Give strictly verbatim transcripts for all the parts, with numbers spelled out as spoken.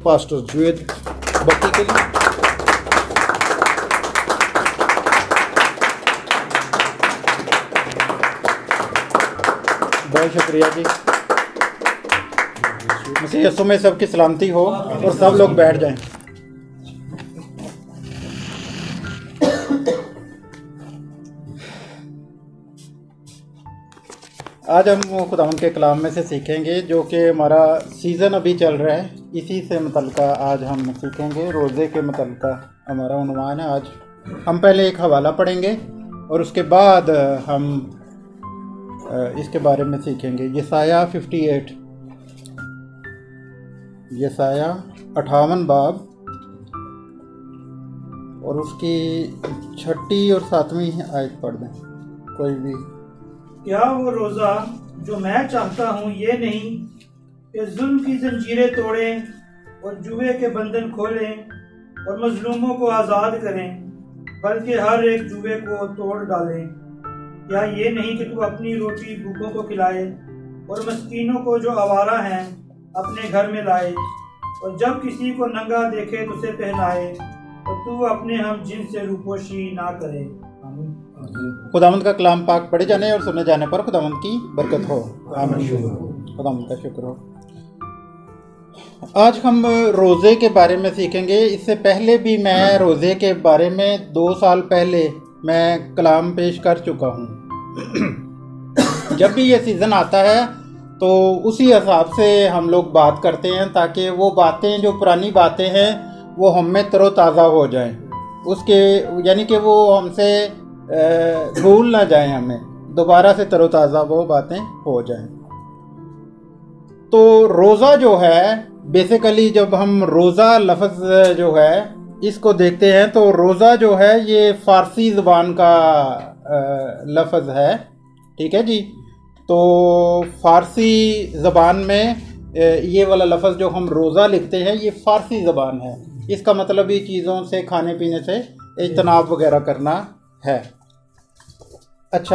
Pastor Javed बक्की के लिए। बहुत शुक्रिया जी। मसीह यीशु में सबकी सलामती हो और सब लोग बैठ जाएं। आज हम खुदावंद के कलाम में से सीखेंगे जो कि हमारा सीज़न अभी चल रहा है, इसी से मुतल्लिका आज हम सीखेंगे। रोज़े के मुतल्लिका हमारा उन्वान है। आज हम पहले एक हवाला पढ़ेंगे और उसके बाद हम इसके बारे में सीखेंगे। यसाया अट्ठावन, यसाया अट्ठावन बाब और उसकी छठी और सातवीं आयत पढ़ दें कोई भी। क्या वो रोज़ा जो मैं चाहता हूँ ये नहीं कि जुल्म की जंजीरें तोड़ें और जुए के बंधन खोलें और मजलूमों को आज़ाद करें, बल्कि हर एक जुए को तोड़ डालें। क्या ये नहीं कि तू अपनी रोटी भूखों को खिलाए और मस्कीनों को जो आवारा हैं अपने घर में लाए, और जब किसी को नंगा देखे तो उसे पहनाए, और तू अपने हम जिन से रूपोशी ना करे। खुदावंद का कलाम पाक पढ़े जाने और सुने जाने पर खुदावंद की बरकत हो। आमीन। खुदावंद का शुक्र हो। आज हम रोज़े के बारे में सीखेंगे। इससे पहले भी मैं रोज़े के बारे में दो साल पहले मैं कलाम पेश कर चुका हूँ। जब भी ये सीज़न आता है तो उसी हिसाब से हम लोग बात करते हैं, ताकि वो बातें जो पुरानी बातें हैं वो हम में तरोताज़ा हो जाएं, उसके यानी कि वो हमसे भूल ना जाएं, हमें दोबारा से तरोताज़ा वो बातें हो जाएं। तो रोज़ा जो है बेसिकली, जब हम रोज़ा लफ्ज़ जो है इसको देखते हैं तो रोज़ा जो है ये फ़ारसी ज़बान का लफ्ज़ है। ठीक है जी। तो फ़ारसी ज़बान में ये वाला लफ्ज़ जो हम रोज़ा लिखते हैं ये फ़ारसी ज़बान है। इसका मतलब ही चीज़ों से, खाने पीने से इज्तनाब वगैरह करना है। अच्छा,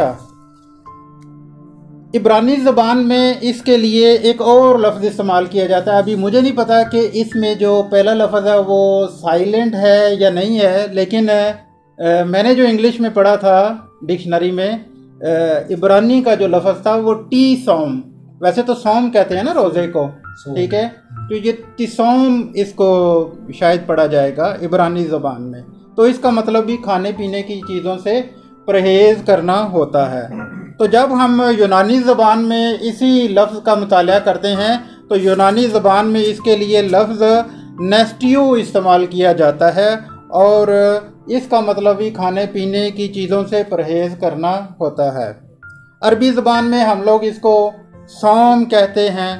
इब्रानी ज़बान में इसके लिए एक और लफ्ज़ इस्तेमाल किया जाता है। अभी मुझे नहीं पता कि इसमें जो पहला लफ्ज़ है वो साइलेंट है या नहीं है, लेकिन आ, मैंने जो इंग्लिश में पढ़ा था डिक्शनरी में, आ, इब्रानी का जो लफ्ज़ था वो टी सौम, वैसे तो सौम कहते हैं ना रोज़े को, ठीक है, तो ये तिसौम इसको शायद पढ़ा जाएगा इब्रानी ज़बान में। तो इसका मतलब भी खाने पीने की चीज़ों से परहेज़ करना होता है। तो जब हम यूनानी ज़बान में इसी लफ्ज़ का मुताला करते हैं तो यूनानी ज़बान में इसके लिए लफ्ज़ नेस्टियो इस्तेमाल किया जाता है, और इसका मतलब भी खाने पीने की चीज़ों से परहेज़ करना होता है। अरबी ज़बान में हम लोग इसको सौम कहते हैं।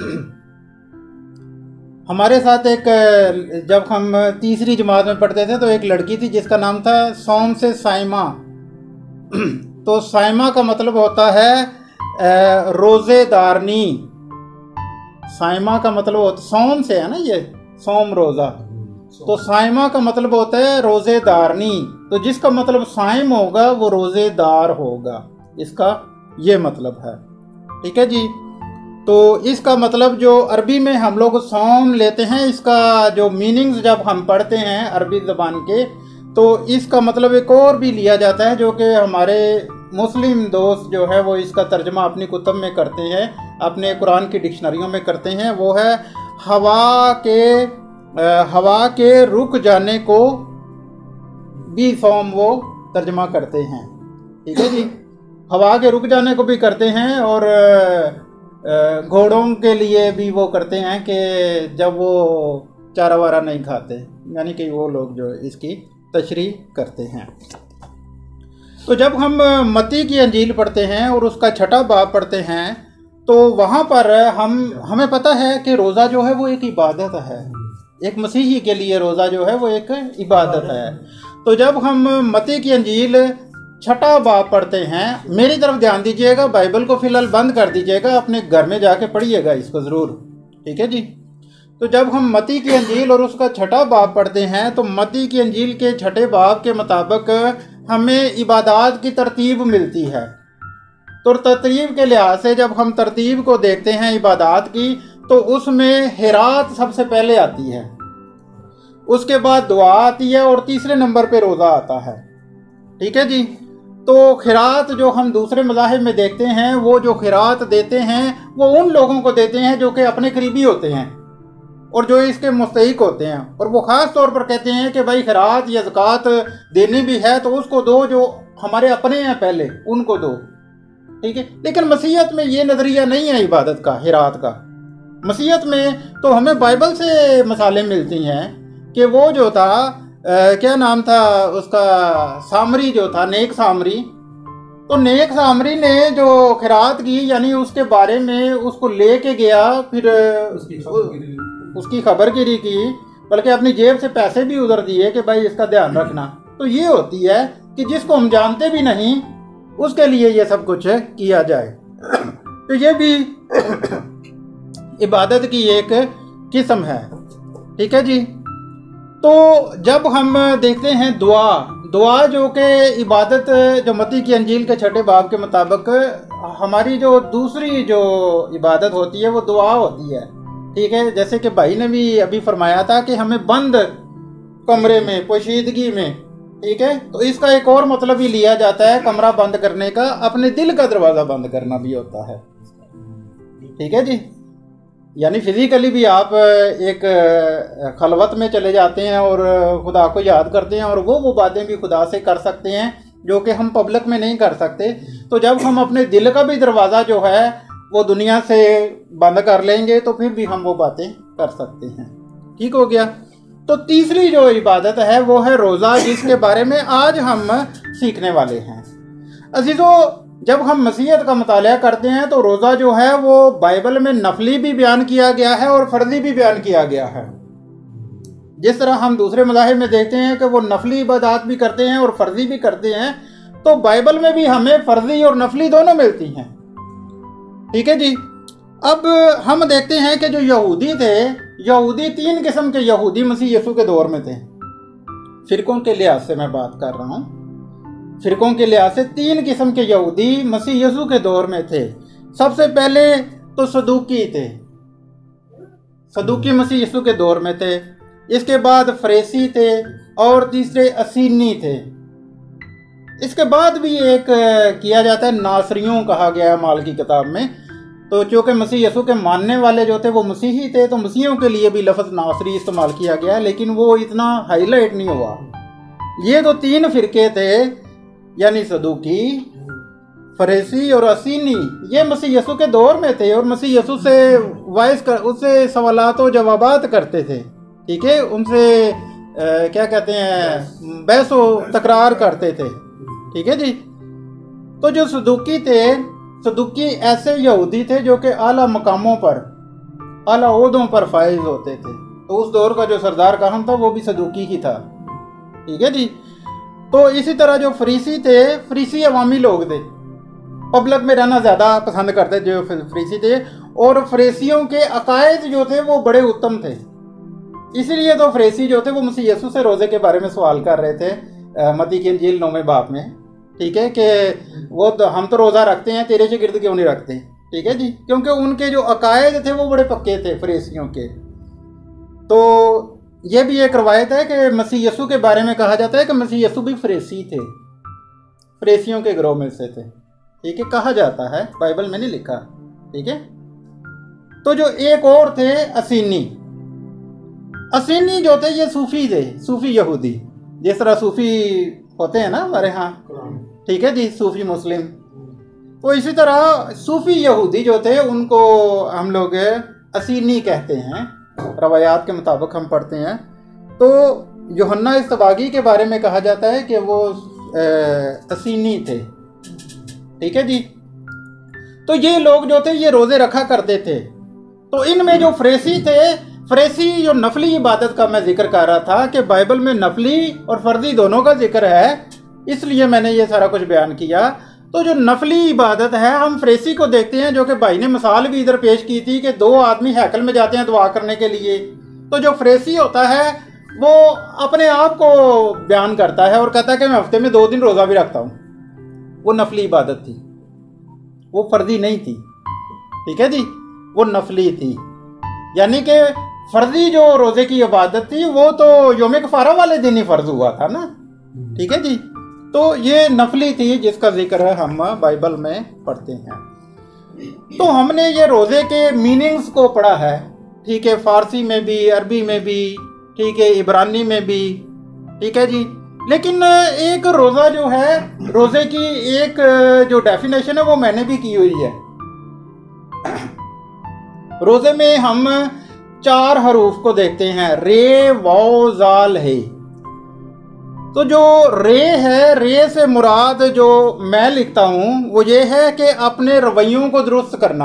हमारे साथ एक, जब हम तीसरी जमात में पढ़ते थे तो एक लड़की थी जिसका नाम था सौम से साइमा। तो साइमा का मतलब होता है रोज़ेदारनी। साइमा का मतलब होता, सौम से है ना ये, सौम रोज़ा, तो साइमा का मतलब होता है रोज़ेदारनी। तो जिसका मतलब साइम होगा वो रोज़ेदार होगा, इसका ये मतलब है। ठीक है जी। तो इसका मतलब जो अरबी में हम लोग सौम लेते हैं, इसका जो मीनिंग्स जब हम पढ़ते हैं अरबी ज़बान के, तो इसका मतलब एक और भी लिया जाता है जो कि हमारे मुस्लिम दोस्त जो है वो इसका तर्जमा अपनी कुतब में करते हैं, अपने कुरान की डिक्शनरियों में करते हैं। वो है हवा के आ, हवा के रुक जाने को भी सौम वो तर्जमा करते हैं। ठीक है जी। हवा के रुक जाने को भी करते हैं, और घोड़ों के लिए भी वो करते हैं कि जब वो चारा वारा नहीं खाते, यानी कि वो लोग जो इसकी तशरीह करते हैं। तो जब हम मत्ती की अंजील पढ़ते हैं और उसका छठा बाब पढ़ते हैं तो वहाँ पर हम हमें पता है कि रोज़ा जो है वो एक इबादत है। एक मसीही के लिए रोज़ा जो है वो एक इबादत है। तो जब हम मत्ती की अंजील छठा बाब पढ़ते हैं, मेरी तरफ ध्यान दीजिएगा, बाइबल को फ़िलहाल बंद कर दीजिएगा, अपने घर में जाके पढ़िएगा इसको ज़रूर। ठीक है जी। तो जब हम मत्ती की अंजील और उसका छठा बाब पढ़ते हैं तो मत्ती की अंजील के छठे बाब के मुताबिक हमें इबादत की तरतीब मिलती है। तो तरतीब के लिहाज से जब हम तरतीब को देखते हैं इबादत की, तो उसमें हिरात सबसे पहले आती है, उसके बाद दुआ आती है और तीसरे नंबर पे रोज़ा आता है। ठीक है जी। तो खिरात जो हम दूसरे मज़ाहिब में देखते हैं, वो जो खिरात देते हैं वो उन लोगों को देते हैं जो कि अपने करीबी होते हैं और जो इसके मुस्तहिक होते हैं, और वो ख़ास तौर पर कहते हैं कि भाई खिरात या ज़कात देनी भी है तो उसको दो जो हमारे अपने हैं पहले उनको दो। ठीक है। लेकिन मसीहत में ये नज़रिया नहीं है इबादत का, हिरात का। मसीहत में तो हमें बाइबल से मसाले मिलती हैं कि वो जो था आ, क्या नाम था उसका, सामरी जो था, नेक सामरी। तो नेक सामरी ने जो खिरात की, यानी उसके बारे में उसको ले के गया, फिर उसकी खबरगिरी उसकी खबरगिरी की, बल्कि अपनी जेब से पैसे भी उधर दिए कि भाई इसका ध्यान रखना। तो ये होती है कि जिसको हम जानते भी नहीं उसके लिए ये सब कुछ किया जाए। तो ये भी इबादत की एक किस्म है। ठीक है जी। तो जब हम देखते हैं दुआ, दुआ जो कि इबादत, जो मत्ती की अंजील के छठे बाब के मुताबिक हमारी जो दूसरी जो इबादत होती है वो दुआ होती है। ठीक है। जैसे कि भाई ने भी अभी फरमाया था कि हमें बंद कमरे में, पोशीदगी में, ठीक है, तो इसका एक और मतलब भी लिया जाता है कमरा बंद करने का, अपने दिल का दरवाज़ा बंद करना भी होता है। ठीक है जी। यानी फिजिकली भी आप एक खलवत में चले जाते हैं और खुदा को याद करते हैं, और वो वो बातें भी खुदा से कर सकते हैं जो कि हम पब्लिक में नहीं कर सकते। तो जब हम अपने दिल का भी दरवाज़ा जो है वो दुनिया से बंद कर लेंगे तो फिर भी हम वो बातें कर सकते हैं। ठीक हो गया। तो तीसरी जो इबादत है वो है रोज़ा, जिसके बारे में आज हम सीखने वाले हैं। अजीज़ों, जब हम मसीहत का मुताला करते हैं तो रोज़ा जो है वो बाइबल में नफली भी बयान किया गया है और फ़र्ज़ी भी बयान किया गया है। जिस तरह हम दूसरे मज़ाहिब में देखते हैं कि वो नफली इबादत भी करते हैं और फ़र्ज़ी भी करते हैं, तो बाइबल में भी हमें फ़र्ज़ी और नफली दोनों मिलती हैं। ठीक है जी। अब हम देखते हैं कि जो यहूदी थे, यहूदी तीन किस्म के यहूदी मसीह यीशु के दौर में थे। फ़िरकों के लिहाज से मैं बात कर रहा हूँ, फ़िरकों के लिहाज से तीन किस्म के यहूदी मसीह यीशु के दौर में थे। सबसे पहले तो सदूकी थे, सदूकी मसीह यीशु के दौर में थे। इसके बाद फरीसी थे और तीसरे असीनी थे। इसके बाद भी एक किया जाता है, नासरियों कहा गया है माल की किताब में। तो चूँकि मसीह यीशु के मानने वाले जो थे वो मसीही थे, तो मसीहियों के लिए भी लफ्ज़ नासरी इस्तेमाल किया गया है, लेकिन वो इतना हाईलाइट नहीं हुआ। ये तो तीन फ़िरके थे, यानी सदूकी, फरीसी और असीनी, ये मसीह यीशु के दौर में थे और मसीह यीशु से वाइस कर उससे सवालात और जवाबात करते थे। ठीक है। उनसे आ, क्या कहते हैं, बहस व तकरार करते थे। ठीक है जी। तो जो सदूकी थे, सदूकी ऐसे यहूदी थे जो कि आला मकामों पर, आला ओहदों पर फाइज होते थे। तो उस दौर का जो सरदार काहन था वो भी सदूकी ही था। ठीक है जी। तो इसी तरह जो फरीसी थे, फरीसी अवामी लोग थे, पब्लिक में रहना ज़्यादा पसंद करते जो फरीसी थे, और फरीसियों के अकायद जो थे वो बड़े उत्तम थे। इसीलिए तो फरीसी जो थे वो मसीह यीशु से रोज़े के बारे में सवाल कर रहे थे मत्ती की अंजील नौवें बाब में। ठीक है, कि वो तो हम तो रोज़ा रखते हैं, तेरे शागिर्द क्यों नहीं रखते। ठीक है जी। क्योंकि उनके जो अकायद थे वो बड़े पक्के थे फरीसियों के। तो ये भी एक रवायत है कि मसीह यीशु के बारे में कहा जाता है कि मसीह यीशु भी फरीसी थे, फरीसियों के गिरोह में से थे। ठीक है, कहा जाता है, बाइबल में नहीं लिखा। ठीक है। तो जो एक और थे असीनी, असीनी जो थे ये सूफी थे, सूफी यहूदी, जिस तरह सूफी होते हैं ना हमारे यहाँ। ठीक है जी, सूफी मुस्लिम। तो इसी तरह सूफी यहूदी जो थे उनको हम लोग असीनी कहते हैं, रवायात के मुताबिक हम पढ़ते हैं। तो यूहन्ना इस्तबागी के बारे में कहा जाता है कि वो असीनी थे। ठीक है जी। तो ये लोग जो थे ये रोज़े रखा करते थे। तो इनमें जो फरीसी थे, फरीसी जो नफली इबादत का मैं जिक्र कर रहा था कि बाइबल में नफली और फर्जी दोनों का जिक्र है, इसलिए मैंने ये सारा कुछ बयान किया। तो जो नफली इबादत है, हम फरीसी को देखते हैं, जो कि भाई ने मिसाल भी इधर पेश की थी कि दो आदमी हैकल में जाते हैं दुआ करने के लिए। तो जो फरीसी होता है वो अपने आप को बयान करता है और कहता है कि मैं हफ्ते में दो दिन रोज़ा भी रखता हूँ। वो नफली इबादत थी, वो फर्जी नहीं थी। ठीक है जी, वो नफली थी। यानी कि फर्जी जो रोज़े की इबादत थी वो तो योम कफ़ारा वाले दिन ही फ़र्ज हुआ था ना, ठीक है जी। तो ये नफली थी जिसका जिक्र हम बाइबल में पढ़ते हैं। तो हमने ये रोज़े के मीनिंग्स को पढ़ा है, ठीक है, फ़ारसी में भी, अरबी में भी, ठीक है, इब्रानी में भी, ठीक है जी। लेकिन एक रोज़ा जो है, रोज़े की एक जो डेफिनेशन है वो मैंने भी की हुई है। रोज़े में हम चार हरूफ को देखते हैं, रे, वाव, जाल, है। तो जो रे है, रे से मुराद जो मैं लिखता हूं वो ये है कि अपने रवैयों को दुरुस्त करना,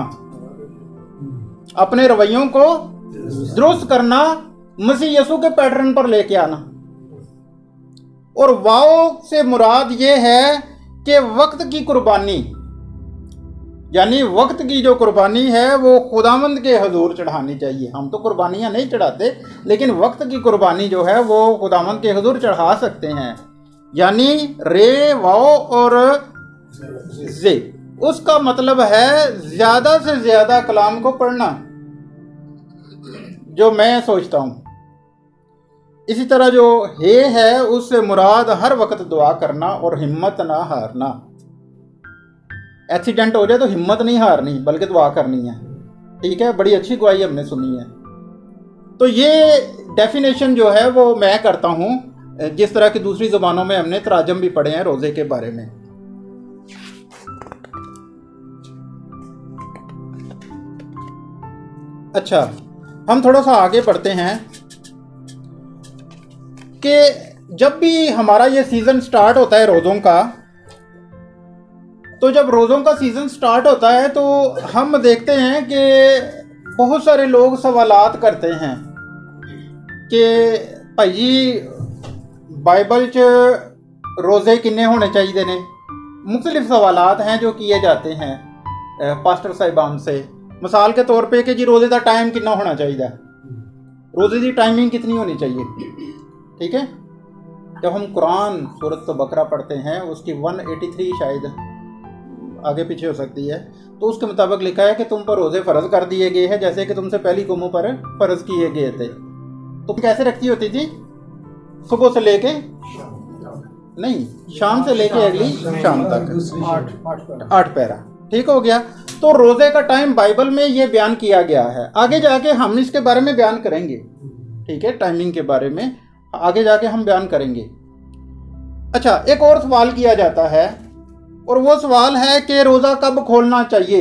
अपने रवैयों को दुरुस्त करना, मसीह यसू के पैटर्न पर लेके आना। और वाव से मुराद ये है कि वक्त की कुर्बानी, यानी वक्त की जो कुर्बानी है वो खुदावंद के हजूर चढ़ानी चाहिए। हम तो कुर्बानियाँ नहीं चढ़ाते, लेकिन वक्त की कुर्बानी जो है वो खुदावंद के हजूर चढ़ा सकते हैं। यानी रे, वाव और जे, उसका मतलब है ज़्यादा से ज़्यादा कलाम को पढ़ना, जो मैं सोचता हूँ। इसी तरह जो हे है उससे मुराद हर वक्त दुआ करना और हिम्मत ना हारना। एक्सीडेंट हो जाए तो हिम्मत नहीं हारनी बल्कि दुआ करनी है, ठीक है। बड़ी अच्छी गवाही हमने सुनी है। तो ये डेफिनेशन जो है वो मैं करता हूँ, जिस तरह की दूसरी ज़ुबानों में हमने तराजम भी पढ़े हैं रोज़े के बारे में। अच्छा, हम थोड़ा सा आगे बढ़ते हैं कि जब भी हमारा ये सीज़न स्टार्ट होता है रोज़ों का, तो जब रोज़ों का सीज़न स्टार्ट होता है तो हम देखते हैं कि बहुत सारे लोग सवालात करते हैं कि भाई जी बाइबल च रोज़े किन्ने होने चाहिए ने। मुख्तलिफ सवालात हैं जो किए जाते हैं पास्टर साहिबान से। मिसाल के तौर पे कि जी रोज़े का टाइम कितना होना चाहिए, रोज़े की टाइमिंग कितनी होनी चाहिए, ठीक है। जब हम कुरान सूरत बकरा पढ़ते हैं उसकी एक सौ तिरासी शायद आगे पीछे हो सकती है, तो उसके मुताबिक लिखा है कि तुम पर रोज़े फ़र्ज कर दिए गए हैं जैसे कि तुमसे पहली कौमों पर फ़र्ज किए गए थे। तुम कैसे रखती होती थी, सुबह से लेके नहीं शाम से लेके अगली शाम तक आठ पैरा, ठीक हो गया। तो रोज़े का टाइम बाइबल में ये बयान किया गया है। आगे जाके हम इसके बारे में बयान करेंगे, ठीक है, टाइमिंग के बारे में आगे जाके हम बयान करेंगे। अच्छा, एक और सवाल किया जाता है और वो सवाल है कि रोज़ा कब खोलना चाहिए,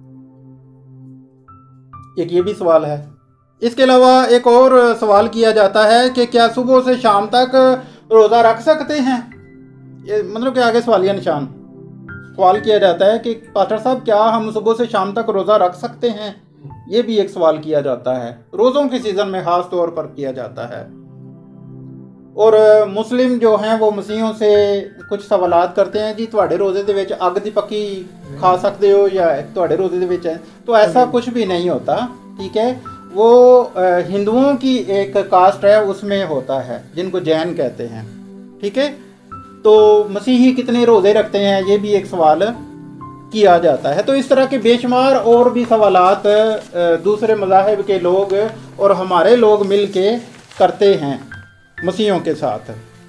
एक ये भी सवाल है। इसके अलावा एक और सवाल किया जाता है कि क्या सुबह से शाम तक रोज़ा रख सकते हैं। ये मतलब कि आगे सवालिया निशान सवाल किया जाता है कि पास्टर साहब क्या हम सुबह से शाम तक रोज़ा रख सकते हैं। ये भी एक सवाल किया जाता है, रोज़ों के सीज़न में ख़ास तौर पर किया जाता है। और मुस्लिम जो हैं वो मसीहों से कुछ सवालात करते हैं, जी तुहाडे रोज़े दे विच अग दी पक्की खा सकते हो या तुहाडे रोज़े दे विच है। तो ऐसा कुछ भी नहीं होता, ठीक है। वो हिंदुओं की एक कास्ट है उसमें होता है जिनको जैन कहते हैं, ठीक है। तो मसीही कितने रोज़े रखते हैं ये भी एक सवाल किया जाता है। तो इस तरह के बेशुमार और भी सवालात दूसरे मज़ाहिब के लोग और हमारे लोग मिल के करते हैं मसीहों के साथ।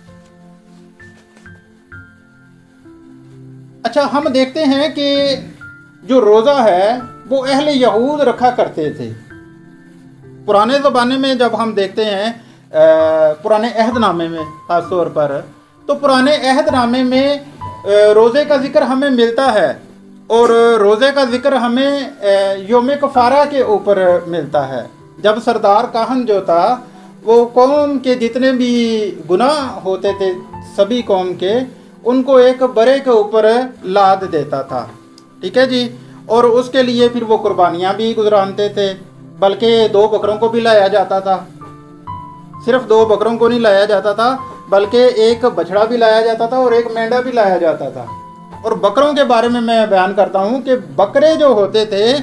अच्छा, हम देखते हैं कि जो रोज़ा है वो अहले यहूद रखा करते थे पुराने ज़माने में। जब हम देखते हैं पुराने अहदनामे में ख़ास तौर पर, तो पुराने अहदनामे में रोज़े का जिक्र हमें मिलता है और रोज़े का जिक्र हमें योम कफ़ारा के ऊपर मिलता है। जब सरदार काहन जो था वो कौम के जितने भी गुनाह होते थे सभी कौम के, उनको एक बरे के ऊपर लाद देता था, ठीक है जी। और उसके लिए फिर वो कुर्बानियाँ भी गुजरानते थे, बल्कि दो बकरों को भी लाया जाता था। सिर्फ दो बकरों को नहीं लाया जाता था बल्कि एक बछड़ा भी लाया जाता था और एक मेंढा भी लाया जाता था। और बकरों के बारे में मैं बयान करता हूँ कि बकरे जो होते थे,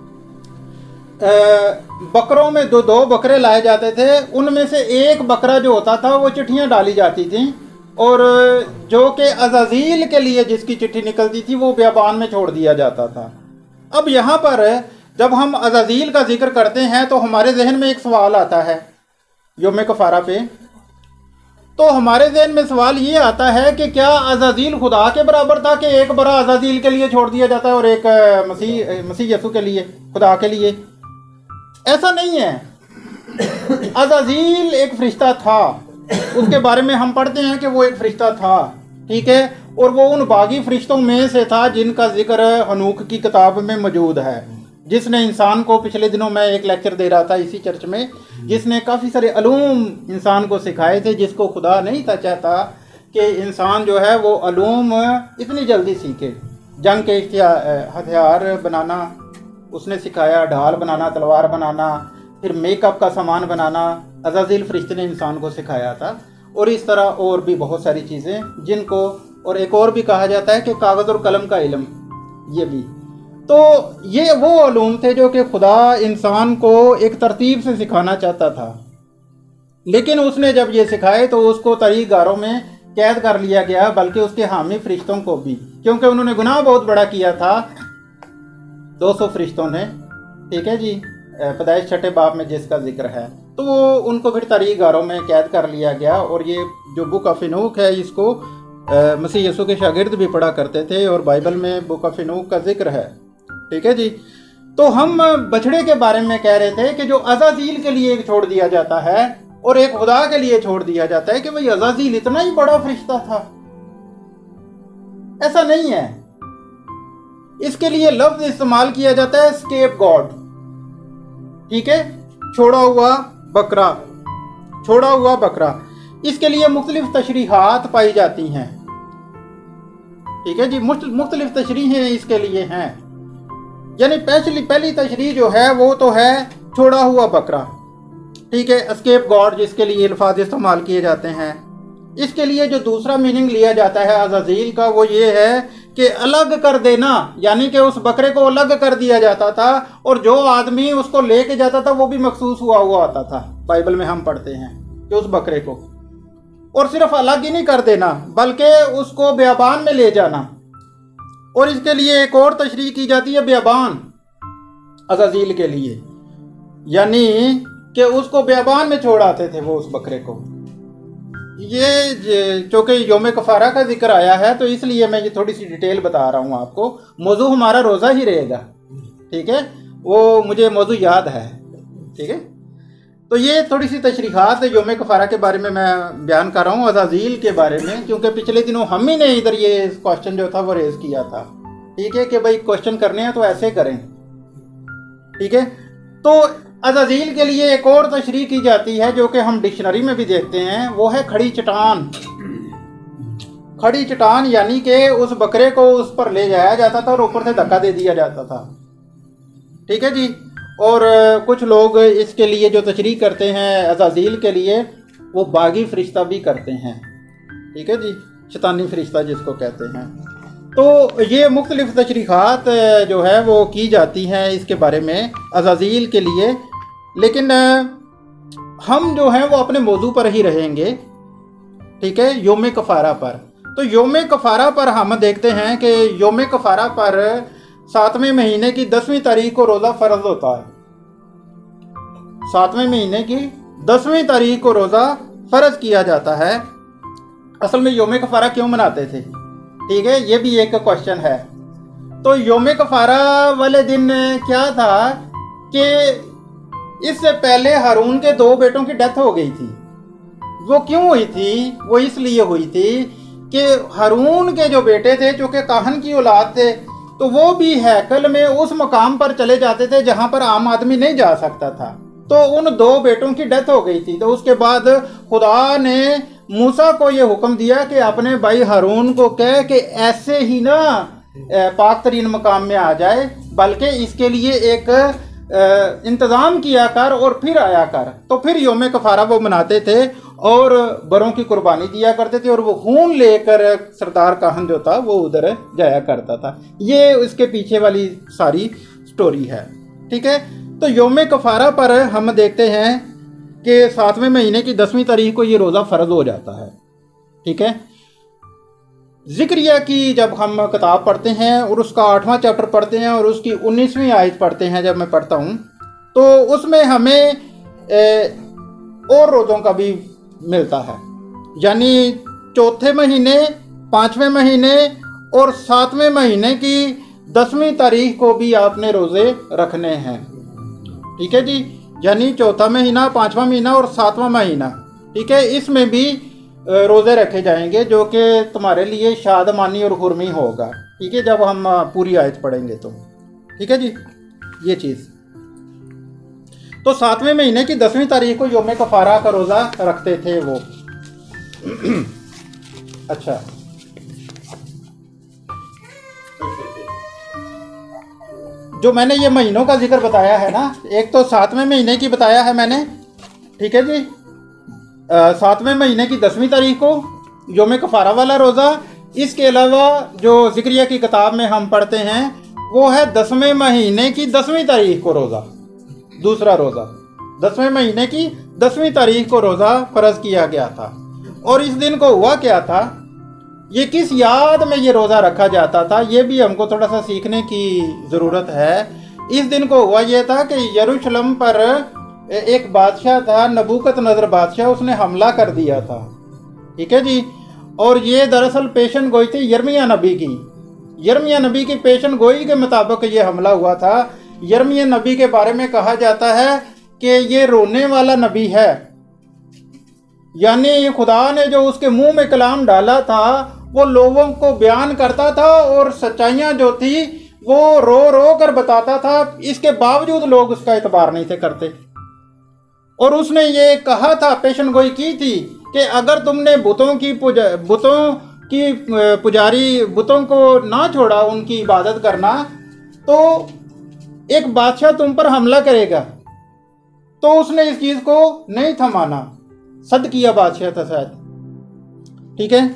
बकरों में दो दो बकरे लाए जाते थे, उनमें से एक बकरा जो होता था वो चिट्ठियाँ डाली जाती थी और जो कि अज़ाज़ील के लिए जिसकी चिट्ठी निकलती थी वो बियाबान में छोड़ दिया जाता था। अब यहाँ पर जब हम अज़ाज़ील का जिक्र करते हैं तो हमारे जहन में एक सवाल आता है यौम कफ़ारा पे। तो हमारे जहन में सवाल ये आता है कि क्या अज़ाज़ील खुदा के बराबर था कि एक बड़ा अज़ाज़ील के लिए छोड़ दिया जाता है और एक मसीह मसीह यसू के लिए, खुदा के लिए? ऐसा नहीं है। अज़ाज़ील एक फरिश्ता था, उसके बारे में हम पढ़ते हैं कि वो एक फरिश्ता था, ठीक है, और वो उन बागी फरिश्तों में से था जिनका जिक्र हनूक की किताब में मौजूद है, जिसने इंसान को, पिछले दिनों मैं एक लेक्चर दे रहा था इसी चर्च में, जिसने काफ़ी सारे अलूम इंसान को सिखाए थे, जिसको खुदा नहीं था चाहता कि इंसान जो है वो अलूम इतनी जल्दी सीखे। जंग के हथियार बनाना उसने सिखाया, ढाल बनाना, तलवार बनाना, फिर मेकअप का सामान बनाना अज़ाज़ील फरिश्ते ने इंसान को सिखाया था। और इस तरह और भी बहुत सारी चीज़ें जिनको, और एक और भी कहा जाता है कि कागज़ और कलम का इल्म, ये भी। तो ये वो उलूम थे जो कि खुदा इंसान को एक तरतीब से सिखाना चाहता था, लेकिन उसने जब ये सिखाए तो उसको तरीक़ गारों में कैद कर लिया गया, बल्कि उसके हामी फरिश्तों को भी, क्योंकि उन्होंने गुनाह बहुत बड़ा किया था दो सौ फरिश्तों ने, ठीक है जी, पैदाइश छठे बाब में जिसका जिक्र है। तो वो उनको फिर तरीक़ गारों में कैद कर लिया गया। और ये जो बुक ऑफ इनूक है इसको मसीह यसू के शागिर्द भी पढ़ा करते थे और बाइबल में बुक ऑफ इनूक का जिक्र है, ठीक है जी। तो हम बछड़े के बारे में कह रहे थे कि जो अज़ाज़ील के लिए छोड़ दिया जाता है और एक खुदा के लिए छोड़ दिया जाता है कि भाई अज़ाज़ील इतना ही बड़ा फरिश्ता था। ऐसा नहीं है। इसके लिए लफ्ज़ इस्तेमाल किया जाता है स्केप गॉड, ठीक है, छोड़ा हुआ बकरा, छोड़ा हुआ बकरा। इसके लिए मुख्तलिफ तशरीहात पाई जाती हैं, ठीक है जी, मुख्तलिफ तशरीहें इसके लिए हैं। यानी पहली पहली तशरीह जो है वो तो है छोड़ा हुआ बकरा, ठीक है, एस्केप गॉड जिसके लिए अल्फाज इस्तेमाल किए जाते हैं। इसके लिए जो दूसरा मीनिंग लिया जाता है अज़ाज़ील का वो ये है कि अलग कर देना, यानी कि उस बकरे को अलग कर दिया जाता था और जो आदमी उसको लेके जाता था वो भी मखसूस हुआ हुआ आता था। बाइबल में हम पढ़ते हैं कि उस बकरे को, और सिर्फ अलग ही नहीं कर देना बल्कि उसको बियाबान में ले जाना। और इसके लिए एक और तशरीह की जाती है बियाबान अज़ाज़ील के लिए, यानी कि उसको बियाबान में छोड़ आते थे वो उस बकरे को। ये चूँकि यौम कफ़ारा का जिक्र आया है तो इसलिए मैं ये थोड़ी सी डिटेल बता रहा हूँ आपको। मौजू हमारा रोज़ा ही रहेगा, ठीक है, वो मुझे मौजू याद है, ठीक है। तो ये थोड़ी सी तशरीहात यौम कफ़ारा के बारे में मैं बयान कर रहा हूँ, अज़ाज़ील के बारे में, क्योंकि पिछले दिनों हम ही ने इधर ये क्वेश्चन जो था वो रेज़ किया था, ठीक है, कि भाई क्वेश्चन करने हैं तो ऐसे करें, ठीक है। तो अज़ाज़ील के लिए एक और तशरीह की जाती है जो कि हम डिक्शनरी में भी देखते हैं, वो है खड़ी चट्टान। खड़ी चट्टान यानी कि उस बकरे को उस पर ले जाया जाता था और ऊपर से धक्का दे दिया जाता था, ठीक है जी। और कुछ लोग इसके लिए जो तशरीह करते हैं अज़ाज़ील के लिए वो बागी फरिश्ता भी करते हैं, ठीक है जी, शैतानी फरिश्ता जिसको कहते हैं। तो ये मुख्तलिफ तशरीहात जो है वो की जाती हैं इसके बारे में अज़ाज़ील के लिए, लेकिन हम जो हैं वो अपने मौजू पर ही रहेंगे, ठीक है, यौम कफ़ारा पर। तो यौम कफ़ारा पर हम देखते हैं कि यौम कफ़ारा पर सातवें महीने की दसवीं तारीख को रोज़ा फ़र्ज होता है। सातवें महीने की दसवीं तारीख को रोज़ा फ़र्ज किया जाता है। असल में यौम कफ़ारा क्यों मनाते थे, ठीक है, ये भी एक क्वेश्चन है। तो यौम कफ़ारा वाले दिन क्या था कि इससे पहले हारून के दो बेटों की डेथ हो गई थी। वो क्यों हुई थी? वो इसलिए हुई थी कि हारून के जो बेटे थे जो कि काहन की औलाद थे, तो वो भी हैकल में उस मकाम पर चले जाते थे जहां पर आम आदमी नहीं जा सकता था। तो उन दो बेटों की डेथ हो गई थी। तो उसके बाद खुदा ने मूसा को ये हुक्म दिया कि अपने भाई हारून को कह कि ऐसे ही ना पाक तरीन मकाम में आ जाए, बल्कि इसके लिए एक इंतज़ाम किया कर और फिर आया कर। तो फिर यौम कफ़ारा वो मनाते थे और बरों की कुर्बानी दिया करते थे और वो खून लेकर सरदार काहन जो था वो उधर जाया करता था। ये इसके पीछे वाली सारी स्टोरी है, ठीक है। तो यौम कफ़ारा पर हम देखते हैं कि सातवें महीने की दसवीं तारीख को ये रोज़ा फ़र्ज हो जाता है, ठीक है। ज़िक्रिया की जब हम किताब पढ़ते हैं और उसका आठवां चैप्टर पढ़ते हैं और उसकी उन्नीसवीं आयत पढ़ते हैं, जब मैं पढ़ता हूँ तो उसमें हमें ए, और रोज़ों का भी मिलता है। यानी चौथे महीने, पाँचवें महीने और सातवें महीने की दसवीं तारीख को भी आपने रोज़े रखने हैं। ठीक है जी, यानी चौथा महीना, पाँचवा महीना और सातवां महीना, ठीक है, इसमें भी रोज़े रखे जाएंगे जो कि तुम्हारे लिए शादमानी और हुर्मी होगा। ठीक है, जब हम पूरी आयत पढ़ेंगे तो। ठीक है जी, ये चीज़। तो सातवें महीने की दसवीं तारीख को योम कफारा का रोज़ा रखते थे वो। अच्छा, जो मैंने ये महीनों का जिक्र बताया है ना, एक तो सातवें महीने की बताया है मैंने, ठीक है जी, सातवें महीने की दसवीं तारीख को योम कफारा वाला रोज़ा। इसके अलावा जो ज़िक्रिया की किताब में हम पढ़ते हैं वो है दसवें महीने की दसवीं तारीख को रोज़ा, दूसरा रोज़ा। दसवें महीने की दसवीं तारीख को रोज़ा फ़र्ज़ किया गया था। और इस दिन को हुआ क्या था, ये किस याद में ये रोज़ा रखा जाता था, ये भी हमको थोड़ा सा सीखने की ज़रूरत है। इस दिन को हुआ ये था कि यरूशलेम पर एक बादशाह था, नबूकत-नज़र बादशाह, उसने हमला कर दिया था। ठीक है जी, और ये दरअसल पेशन गोई थी यर्मिया नबी की। यर्मिया नबी की पेशन गोई के मुताबिक ये हमला हुआ था। यर्मिया नबी के बारे में कहा जाता है कि ये रोने वाला नबी है, यानी खुदा ने जो उसके मुंह में कलाम डाला था वो लोगों को बयान करता था और सच्चाइयाँ जो थी वो रो रो कर बताता था। इसके बावजूद लोग उसका इतबार नहीं थे करते। और उसने ये कहा था, पेशन गोई की थी कि अगर तुमने बुतों की पूजा बुतों की पुजारी बुतों को ना छोड़ा, उनकी इबादत करना, तो एक बादशाह तुम पर हमला करेगा। तो उसने इस चीज़ को नहीं था माना, सदकिया बादशाह था शायद। ठीक है,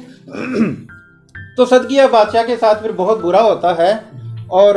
तो सदकिया बादशाह के साथ फिर बहुत बुरा होता है और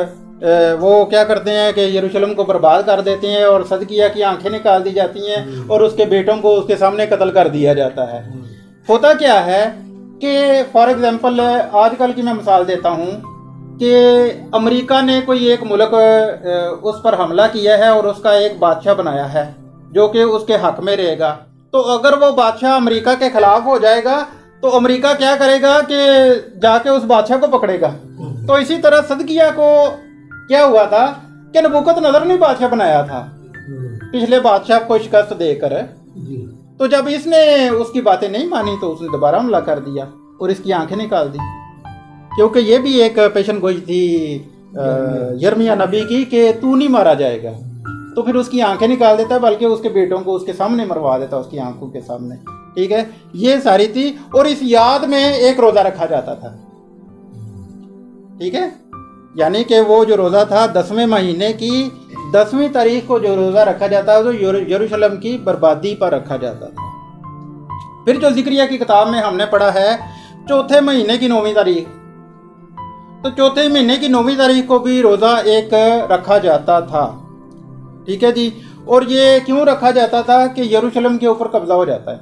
वो क्या करते हैं कि यरूशलेम को बर्बाद कर देते हैं और सदकिया की आंखें निकाल दी जाती हैं और उसके बेटों को उसके सामने कत्ल कर दिया जाता है। होता क्या है कि फॉर एग्जांपल आजकल की मैं मिसाल देता हूँ कि अमेरिका ने कोई एक मुल्क उस पर हमला किया है और उसका एक बादशाह बनाया है जो कि उसके हक में रहेगा। तो अगर वो बादशाह अमेरिका के खिलाफ हो जाएगा तो अमेरिका क्या करेगा कि जाके उस बादशाह को पकड़ेगा। तो इसी तरह सदकिया को क्या हुआ था कि नबूकत-नज़र ने बादशाह बनाया था पिछले बादशाह को शिकस्त देकर। तो जब इसने उसकी बातें नहीं मानी तो उसने दोबारा हमला कर दिया और इसकी आंखें निकाल दी, क्योंकि ये भी एक पेशन गोई थी यर्मिया नबी की कि तू नहीं मारा जाएगा। तो फिर उसकी आंखें निकाल देता, बल्कि उसके बेटों को उसके सामने मरवा देता, उसकी आंखों के सामने। ठीक है, ये सारी थी। और इस याद में एक रोज़ा रखा जाता था। ठीक है, यानी कि वो जो रोज़ा था दसवें महीने की दसवीं तारीख को जो रोज़ा रखा जाता है जो यरूशलेम की बर्बादी पर रखा जाता था। फिर जो ज़िक्रिया की किताब में हमने पढ़ा है चौथे महीने की नौवीं तारीख, तो चौथे महीने की नौवीं तारीख को भी रोज़ा एक रखा जाता था। ठीक है जी, और ये क्यों रखा जाता था कि यरूशलेम के ऊपर कब्जा हो जाता है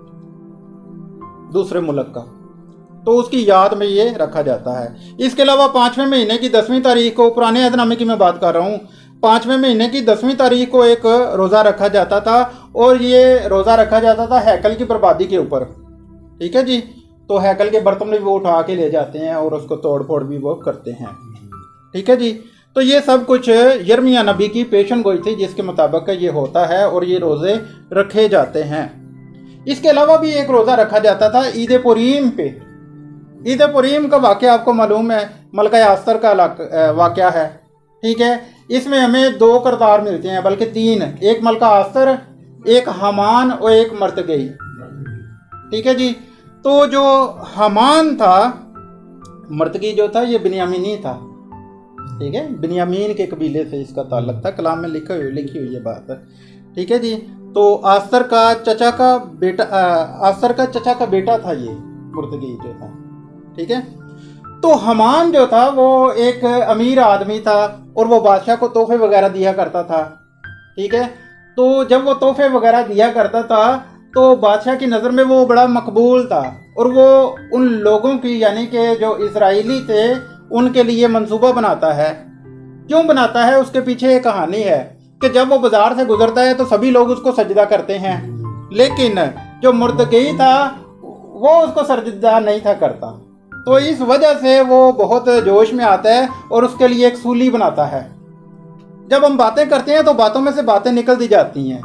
दूसरे मुल्क का, तो उसकी याद में ये रखा जाता है। इसके अलावा पाँचवें महीने की दसवीं तारीख को, पुराने अहदनामे की मैं बात कर रहा हूँ, पाँचवें महीने की दसवीं तारीख को एक रोज़ा रखा जाता था और ये रोज़ा रखा जाता था हैकल की बर्बादी के ऊपर। ठीक है जी, तो हैकल के बर्तन भी वो उठा के ले जाते हैं और उसको तोड़ फोड़ भी वो करते हैं। ठीक है जी, तो ये सब कुछ यर्मिया नबी की पेशन गोई थी जिसके मुताबिक ये होता है और ये रोज़े रखे जाते हैं। इसके अलावा भी एक रोज़ा रखा जाता था ईद पुरीम पे। ईद पुरीम का वाक़या आपको मालूम है, मलका आस्तर का वाक़या है। ठीक है, इसमें हमें दो किरदार मिलते हैं, बल्कि तीन, एक मलका आस्तर, एक हमान और एक मर्तगई। ठीक है जी, तो जो हमान था, मर्तगी जो था ये बिन्यामीनी था। ठीक है, बिन्यामीन के कबीले से इसका ताल्लुक था, कलाम में लिखी हुई लिखी हुई ये बात है। ठीक है जी, तो आस्तर का चचा का बेटा आस्तर का चचा का बेटा था ये मुर्तगी जो था। ठीक है, तो हमान जो था वो एक अमीर आदमी था और वो बादशाह को तोहफे वगैरह दिया करता था। ठीक है, तो जब वो तोहफे वगैरह दिया करता था तो बादशाह की नज़र में वो बड़ा मकबूल था और वो उन लोगों की यानी कि जो इजराइली थे उनके लिए मंसूबा बनाता है। क्यों बनाता है, उसके पीछे एक कहानी है कि जब वो बाजार से गुजरता है तो सभी लोग उसको सजदा करते हैं, लेकिन जो मुर्दगी था वो उसको सजदा नहीं था करता। तो इस वजह से वो बहुत जोश में आता है और उसके लिए एक सूली बनाता है। जब हम बातें करते हैं तो बातों में से बातें निकल दी जाती हैं।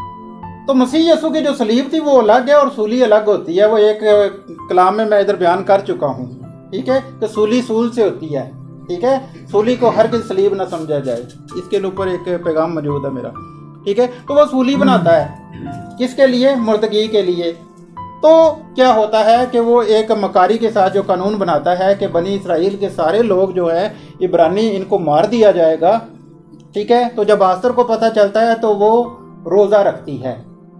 तो मसीह यसू की जो सलीब थी वो अलग है और सूली अलग होती है। वो एक कलाम में मैं इधर बयान कर चुका हूँ, ठीक है, कि सूली सूल से होती है, ठीक है। सूली को हर किसी सलीब ना समझा जाए, इसके ऊपर एक पैगाम मौजूद है मेरा, ठीक है। तो वो सूली बनाता है किसके लिए, मुर्दगी के लिए। तो क्या होता है कि वो एक मकारी के साथ जो कानून बनाता है कि बनी इसराइल के सारे लोग जो है इब्रानी, इनको मार दिया जाएगा, ठीक है। तो जब आस्तर को पता चलता है तो वो रोज़ा रखती है,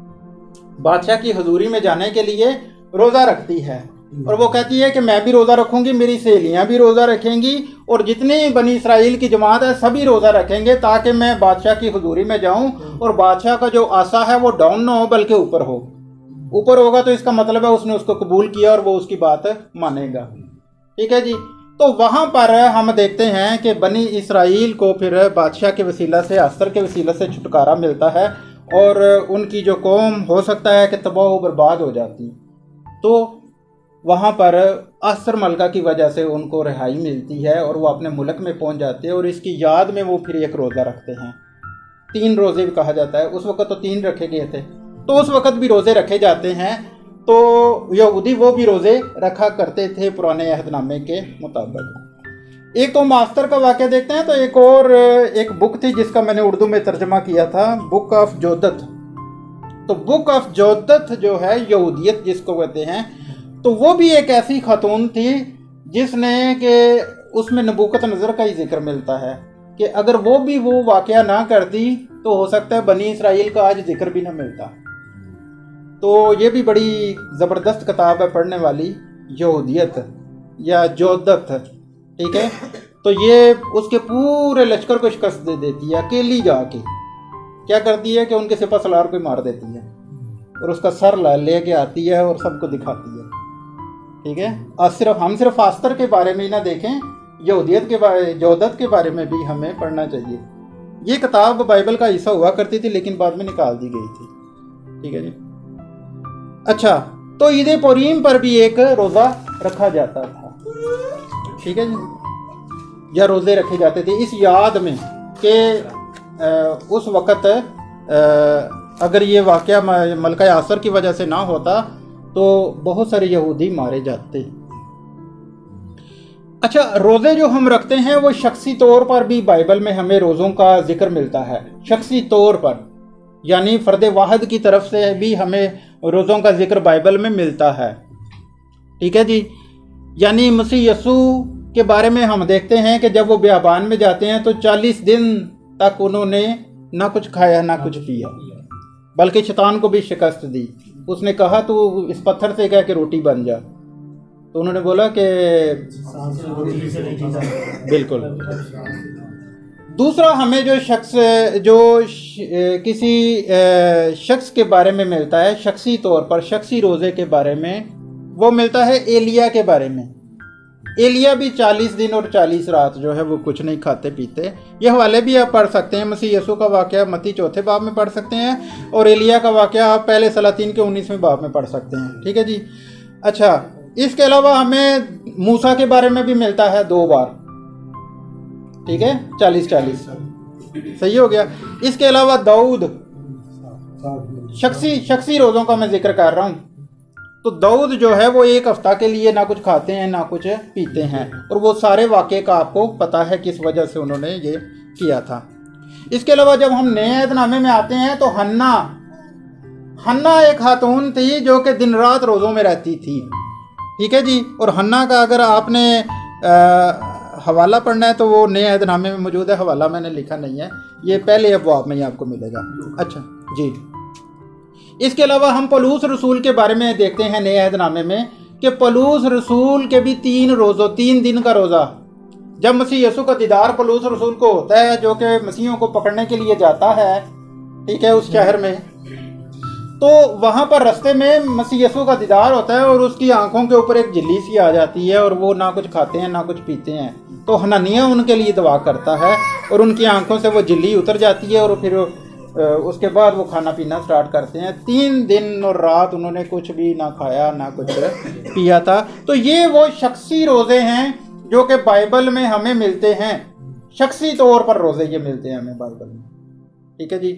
बादशाह की हजूरी में जाने के लिए रोज़ा रखती है। और वो कहती है कि मैं भी रोज़ा रखूंगी, मेरी सहेलियां भी रोज़ा रखेंगी और जितनी बनी इसराइल की जमात है सभी रोज़ा रखेंगे, ताकि मैं बादशाह की हजूरी में जाऊं और बादशाह का जो आसा है वो डाउन ना हो बल्कि ऊपर हो। ऊपर होगा तो इसका मतलब है उसने उसको कबूल किया और वो उसकी बात मानेगा, ठीक है जी। तो वहां पर हम देखते हैं कि बनी इसराइल को फिर बादशाह के वसीला से, अस्तर के वसीला से छुटकारा मिलता है और उनकी जो कौम हो सकता है कि तबाह व बर्बाद हो जाती, तो वहाँ पर अस्तर मलका की वजह से उनको रिहाई मिलती है और वो अपने मुल्क में पहुँच जाते हैं। और इसकी याद में वो फिर एक रोज़ा रखते हैं, तीन रोज़े भी कहा जाता है। उस वक़्त तो तीन रखे गए थे, तो उस वक़्त भी रोज़े रखे जाते हैं। तो यहूदी वो भी रोज़े रखा करते थे पुराने अहदनामे के मुताबिक। एक तो मास्टर का वाक़या देखते हैं, तो एक और एक बुक थी जिसका मैंने उर्दू में तर्जमा किया था, बुक ऑफ जोदत। तो बुक ऑफ जोदत जो है, यहूदियत जिसको कहते हैं, तो वो भी एक ऐसी खातून थी जिसने कि उसमें नबूकत नज़र का ही जिक्र मिलता है कि अगर वो भी वो वाक़या ना करती तो हो सकता है बनी इसराइल का आज जिक्र भी ना मिलता। तो ये भी बड़ी ज़बरदस्त किताब है पढ़ने वाली, यहूदियत या जोदत, ठीक है। तो ये उसके पूरे लश्कर को शिकस्त दे देती है, अकेली जाके क्या करती है कि उनके सिपा सलार को मार देती है और उसका सर ले के आती है और सबको दिखाती है, ठीक है। और सिर्फ हम सिर्फ आस्तर के बारे में ही ना देखें, यहूदियत के बारे, जोदत के बारे में भी हमें पढ़ना चाहिए। ये किताब बाइबल का हिस्सा हुआ करती थी लेकिन बाद में निकाल दी गई थी, ठीक है जी। अच्छा, तो ईद पुरीम पर भी एक रोज़ा रखा जाता था, ठीक है जी, या रोज़े रखे जाते थे इस याद में कि उस वक़्त अगर ये वाक़या मलका आसर की वजह से ना होता तो बहुत सारे यहूदी मारे जाते। अच्छा, रोज़े जो हम रखते हैं वो शख्सी तौर पर भी बाइबल में हमें रोज़ों का जिक्र मिलता है, शख्सी तौर पर, यानी फ़र्द वाहिद की तरफ से भी हमें रोज़ों का जिक्र बाइबल में मिलता है, ठीक है जी। यानी मसीह यसू के बारे में हम देखते हैं कि जब वो बियाबान में जाते हैं तो चालीस दिन तक उन्होंने ना कुछ खाया ना कुछ पिया, बल्कि शैतान को भी शिकस्त दी। उसने कहा तो इस पत्थर से कह के रोटी बन जा, तो उन्होंने बोला कि बिल्कुल। दूसरा, हमें जो शख्स जो किसी शख्स के बारे में मिलता है शख्सी तौर पर, शख्सी रोज़े के बारे में, वो मिलता है एलिया के बारे में। एलिया भी चालीस दिन और चालीस रात जो है वो कुछ नहीं खाते पीते। ये हवाले भी आप पढ़ सकते हैं, मसीह यसू का वाक़या मत्ती चौथे बाब में पढ़ सकते हैं और एलिया का वाक़या आप पहले सलातीन के उन्नीसवें बाब में पढ़ सकते हैं, ठीक है जी। अच्छा, इसके अलावा हमें मूसा के बारे में भी मिलता है दो बार, ठीक है, चालीस चालीस, सही हो गया। इसके अलावा दाऊद, शख्सी शख्सी रोज़ों का मैं जिक्र कर रहा हूँ, तो दाऊद जो है वो एक हफ्ता के लिए ना कुछ खाते हैं ना कुछ पीते हैं, और वो सारे वाक़े का आपको पता है किस वजह से उन्होंने ये किया था। इसके अलावा जब हम नए अहदनामे में आते हैं तो हन्ना हन्ना एक खातून थी जो कि दिन रात रोज़ों में रहती थी, ठीक है जी। और हन्ना का अगर आपने आ, हवाला पढ़ना है तो वो नए अहदनामे में मौजूद है, हवाला मैंने लिखा नहीं है, ये पहले अबवाब में ही आपको मिलेगा। अच्छा जी, इसके अलावा हम पलूस रसूल के बारे में देखते हैं नए अहदनामे में कि पलूस रसूल के भी तीन रोज़ों तीन दिन का रोज़ा, जब मसीह यसू का दीदार पलूस रसूल को होता है जो कि मसीहों को पकड़ने के लिए जाता है, ठीक है, उस शहर में, तो वहाँ पर रास्ते में मसीह यीशु का दीदार होता है और उसकी आंखों के ऊपर एक झिल्ली सी आ जाती है और वो ना कुछ खाते हैं ना कुछ पीते हैं। तो हननिया उनके लिए दुआ करता है और उनकी आंखों से वो झिल्ली उतर जाती है और फिर उसके बाद वो खाना पीना स्टार्ट करते हैं। तीन दिन और रात उन्होंने कुछ भी ना खाया ना कुछ पिया था। तो ये वो शख्सी रोज़े हैं जो कि बाइबल में हमें मिलते हैं, शख्सी तौर पर रोज़े ये मिलते हैं हमें बाइबल में। ठीक है जी।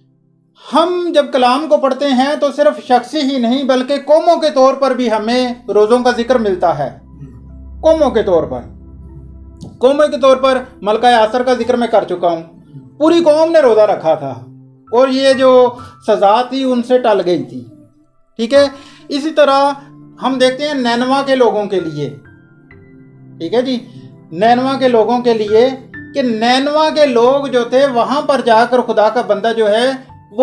हम जब कलाम को पढ़ते हैं तो सिर्फ शख्सी ही नहीं बल्कि कौमों के तौर पर भी हमें रोज़ों का जिक्र मिलता है। कौमों के तौर पर कौमों के तौर पर मलका आसर का जिक्र मैं कर चुका हूँ। पूरी कौम ने रोज़ा रखा था और ये जो सज़ा थी उनसे टल गई थी। ठीक है। इसी तरह हम देखते हैं नैनवा के लोगों के लिए। ठीक है जी। नैनवा के लोगों के लिए कि नैनवा के लोग जो थे वहाँ पर जाकर खुदा का बंदा जो है वो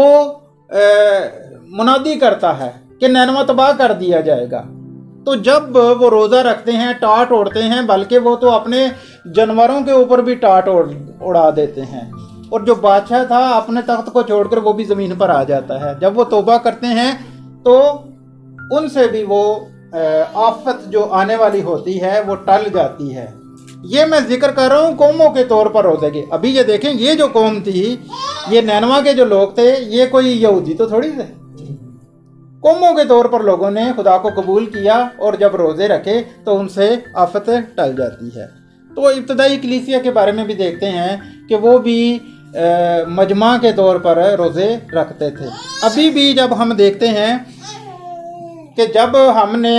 मुनादी करता है कि नैनवा तबाह कर दिया जाएगा। तो जब वो रोज़ा रखते हैं टाट ओढ़ते हैं, बल्कि वो तो अपने जानवरों के ऊपर भी टाट उड़ा देते हैं। और जो बादशाह था अपने तख्त को छोड़कर वो भी ज़मीन पर आ जाता है। जब वो तौबा करते हैं तो उनसे भी वो आफत जो आने वाली होती है वो टल जाती है। ये मैं जिक्र कर रहा हूँ कौमों के तौर पर रोज़े की। अभी ये देखें, ये जो कौम थी, ये नैनवा के जो लोग थे, ये कोई यहूदी तो थोड़ी थे। कौमों के तौर पर लोगों ने खुदा को कबूल किया और जब रोज़े रखे तो उनसे आफत टल जाती है। तो इब्तदाई कलीसिया के बारे में भी देखते हैं कि वो भी आ, मजमा के तौर पर रोज़े रखते थे। अभी भी जब हम देखते हैं कि जब हमने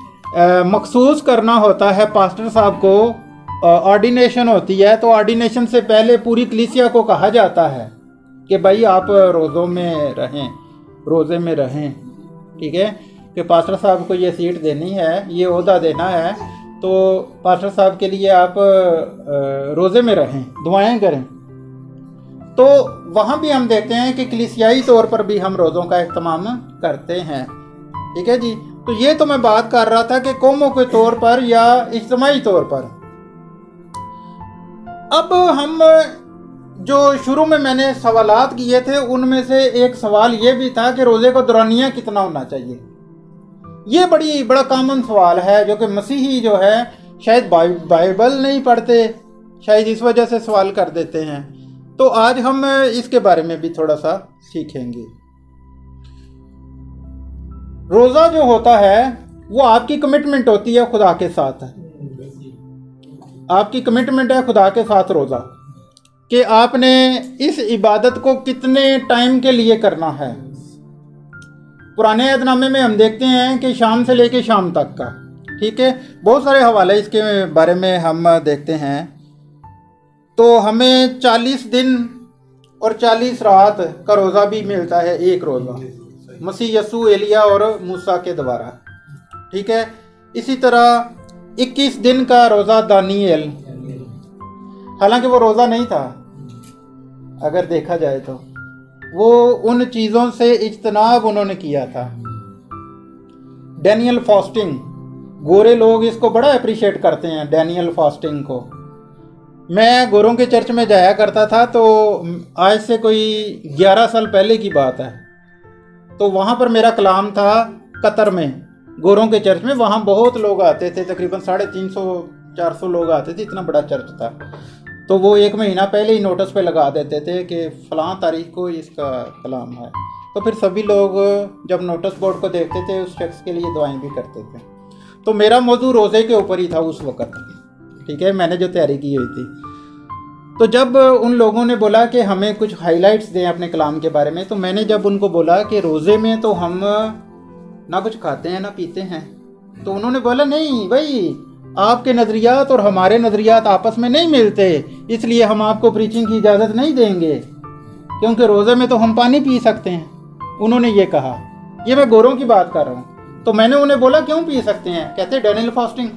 मखसूस करना होता है पास्टर साहब को, ऑर्डिनेशन होती है, तो ऑर्डिनेशन से पहले पूरी कलीसिया को कहा जाता है कि भाई आप रोज़ों में रहें, रोज़े में रहें। ठीक है। कि पास्टर साहब को ये सीट देनी है, ये ओहदा देना है, तो पास्टर साहब के लिए आप रोज़े में रहें, दुआएं करें। तो वहाँ भी हम देखते हैं कि कलीसियाई तौर पर भी हम रोज़ों का इत्माम करते हैं। ठीक है जी। तो ये तो मैं बात कर रहा था कि कौमों के तौर पर या इज्तिमाई तौर पर। अब हम जो शुरू में मैंने सवालात किए थे उनमें से एक सवाल ये भी था कि रोज़े को दौरानिया कितना होना चाहिए। ये बड़ी बड़ा कॉमन सवाल है जो कि मसीही जो है शायद बाइबल नहीं पढ़ते, शायद इस वजह से सवाल कर देते हैं। तो आज हम इसके बारे में भी थोड़ा सा सीखेंगे। रोज़ा जो होता है वो आपकी कमिटमेंट होती है खुदा के साथ। आपकी कमिटमेंट है खुदा के साथ रोज़ा कि आपने इस इबादत को कितने टाइम के लिए करना है। पुराने अहदनामे में हम देखते हैं कि शाम से लेके शाम तक का। ठीक है। बहुत सारे हवाले इसके बारे में हम देखते हैं। तो हमें चालीस दिन और चालीस रात का रोज़ा भी मिलता है, एक रोज़ा मसीह यस्सु एलिया और मूसा के द्वारा। ठीक है। इसी तरह इक्कीस दिन का रोज़ा दानियल, हालांकि वो रोज़ा नहीं था अगर देखा जाए तो, वो उन चीज़ों से इज्तनाब उन्होंने किया था। डैनियल फास्टिंग, गोरे लोग इसको बड़ा अप्रिशिएट करते हैं डैनियल फास्टिंग को। मैं गोरों के चर्च में जाया करता था, तो आज से कोई ग्यारह साल पहले की बात है। तो वहाँ पर मेरा कलाम था कतर में, गोरों के चर्च में। वहाँ बहुत लोग आते थे, तकरीबन साढ़े तीन सौ चार सौ लोग आते थे, इतना बड़ा चर्च था। तो वो एक महीना पहले ही नोटिस पे लगा देते थे कि फ़लाँ तारीख को इसका कलाम है। तो फिर सभी लोग जब नोटिस बोर्ड को देखते थे उस शख्स के लिए दुआएं भी करते थे। तो मेरा मौजू रोज़े के ऊपर ही था उस वक़्त। ठीक है। मैंने जो तैयारी की हुई थी, तो जब उन लोगों ने बोला कि हमें कुछ हाइलाइट्स दें अपने कलाम के बारे में, तो मैंने जब उनको बोला कि रोज़े में तो हम ना कुछ खाते हैं ना पीते हैं, तो उन्होंने बोला नहीं भाई, आपके नज़रियात और हमारे नज़रियात आपस में नहीं मिलते, इसलिए हम आपको प्रीचिंग की इजाज़त नहीं देंगे, क्योंकि रोज़े में तो हम पानी पी सकते हैं। उन्होंने ये कहा। ये मैं गोरों की बात कर रहा हूँ। तो मैंने उन्हें बोला क्यों पी सकते हैं? कहते डैनियल फास्टिंग।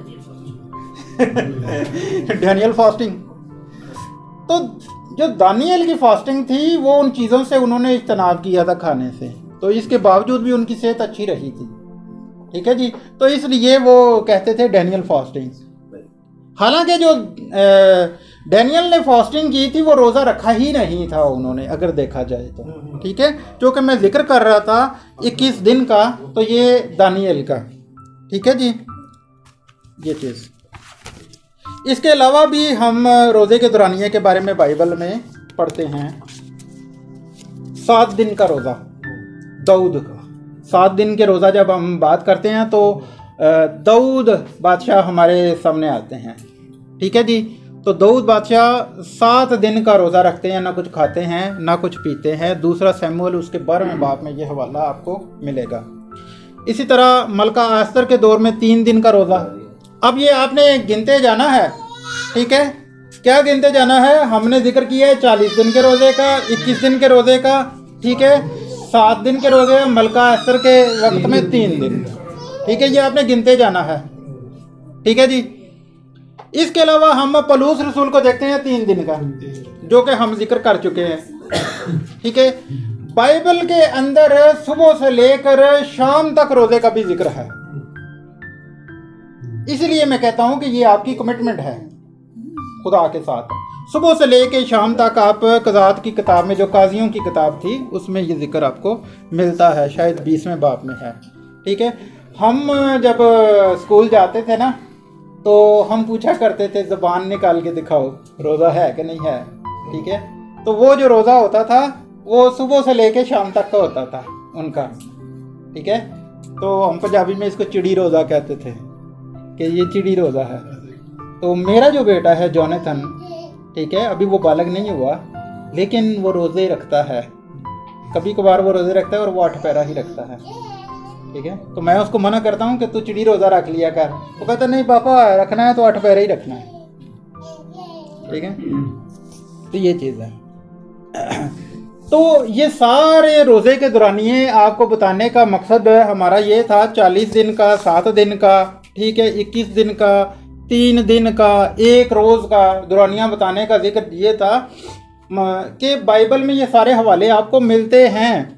Daniel fasting. तो जो दानियल की फास्टिंग थी वो उन चीज़ों से उन्होंने इज्तनाब किया था खाने से, तो इसके बावजूद भी उनकी सेहत अच्छी रही थी। ठीक है जी। तो इसलिए वो कहते थे डैनियल फास्टिंग। हालांकि जो डैनियल ने फास्टिंग की थी, वो रोज़ा रखा ही नहीं था उन्होंने, अगर देखा जाए तो। ठीक है, जो कि मैं जिक्र कर रहा था इक्कीस दिन का, तो ये दानियल का। ठीक है जी, ये चीज़। इसके अलावा भी हम रोज़े के दौरानिये के बारे में बाइबल में पढ़ते हैं। सात दिन का रोज़ा दाऊद का, सात दिन के रोज़ा जब हम बात करते हैं तो दाऊद बादशाह हमारे सामने आते हैं। ठीक है जी, तो दाऊद बादशाह सात दिन का रोज़ा रखते हैं, ना कुछ खाते हैं ना कुछ पीते हैं। दूसरा सैमुअल उसके बारहवें बाब में ये हवाला आपको मिलेगा। इसी तरह मलका आस्तर के दौर में तीन दिन का रोज़ा। अब ये आपने गिनते जाना है। ठीक है, क्या गिनते जाना है? हमने जिक्र किया है चालीस दिन के रोज़े का, इक्कीस दिन के रोज़े का। ठीक है, सात दिन के रोज़े, मलका आस्तर के वक्त में तीन दिन। ठीक है, ये आपने गिनते जाना है। ठीक है जी। इसके अलावा हम पलूस रसूल को देखते हैं तीन दिन का, जो कि हम जिक्र कर चुके हैं। ठीक है, बाइबल के अंदर सुबह से लेकर शाम तक रोजे का भी जिक्र है। इसलिए मैं कहता हूं कि ये आपकी कमिटमेंट है खुदा के साथ। सुबह से लेकर शाम तक आप कज़ात की किताब में, जो काजियों की किताब थी, उसमें ये जिक्र आपको मिलता है, शायद बीसवें बाब में है। ठीक है, हम जब स्कूल जाते थे ना, तो हम पूछा करते थे ज़बान निकाल के दिखाओ रोज़ा है कि नहीं है। ठीक है, तो वो जो रोज़ा होता था वो सुबह से लेके शाम तक का होता था उनका। ठीक है, तो हम पंजाबी में इसको चिड़ी रोज़ा कहते थे कि ये चिड़ी रोज़ा है। तो मेरा जो बेटा है जोनाथन, ठीक है, अभी वो बालग नहीं हुआ, लेकिन वो रोज़े रखता है। कभी कभार वो रोज़े रखता है और वो आठ पैरा ही रखता है। ठीक है, तो मैं उसको मना करता हूँ कि तू चिड़ी रोज़ा रख लिया कर। वो कहता नहीं पापा, रखना है तो आठ पैरा ही रखना है। ठीक है, तो ये चीज़ है। तो ये सारे रोज़े के दौरानिये आपको बताने का मकसद हमारा ये था, चालीस दिन का, सात दिन का, ठीक है, इक्कीस दिन का, तीन दिन का, एक रोज़ का दौरानिया बताने का जिक्र ये था कि बाइबल में ये सारे हवाले आपको मिलते हैं।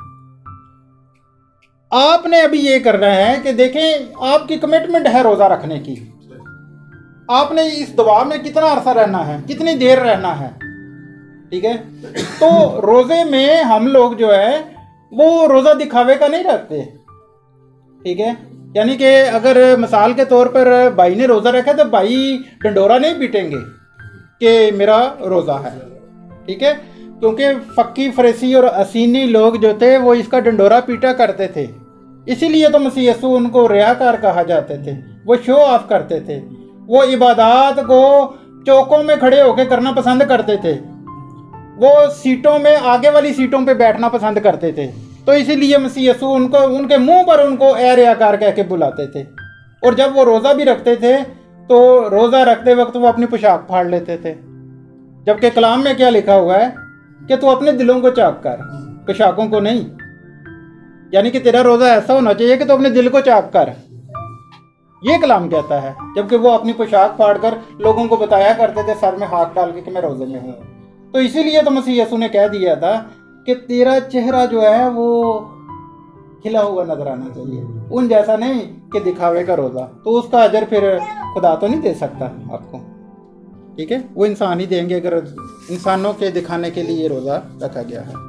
आपने अभी ये करना है कि देखें आपकी कमिटमेंट है रोज़ा रखने की। आपने इस दबाव में कितना अरसा रहना है, कितनी देर रहना है। ठीक है, तो रोज़े में हम लोग जो है वो रोज़ा दिखावे का नहीं रखते। ठीक है, यानी कि अगर मिसाल के तौर पर भाई ने रोज़ा रखा तो भाई डंडोरा नहीं पीटेंगे कि मेरा रोज़ा है। ठीक है, क्योंकि फ़क्की फरीसी और असीनी लोग जो थे वो इसका डंडोरा पीटा करते थे। इसीलिए तो मसीह यीशु उनको रियाकार कहा जाते थे। वो शो ऑफ करते थे, वो इबादत को चौकों में खड़े होकर करना पसंद करते थे, वो सीटों में, आगे वाली सीटों पे बैठना पसंद करते थे। तो इसीलिए मसीह यीशु उनको, उनके मुंह पर उनको ए रियाकार कह के बुलाते थे। और जब वो रोज़ा भी रखते थे तो रोज़ा रखते वक्त वो अपनी पोशाक फाड़ लेते थे, जबकि कलाम में क्या लिखा हुआ है कि तू अपने दिलों को चाक कर, पोशाकों को नहीं। यानी कि तेरा रोज़ा ऐसा होना चाहिए कि तू अपने दिल को चाक कर, ये कलाम कहता है। जबकि वो अपनी पोशाक फाड़ कर लोगों को बताया करते थे सर में हाथ डाल के कि मैं रोज़े में हूँ। तो इसीलिए तो मसीह यीशु ने कह दिया था कि तेरा चेहरा जो है वो खिला हुआ नजर आना चाहिए, उन जैसा नहीं कि दिखावे का रोज़ा। तो उसका अजर फिर खुदा तो नहीं दे सकता आपको। ठीक है, वो इंसान ही देंगे अगर इंसानों के दिखाने के लिए ये रोज़ा रखा गया है।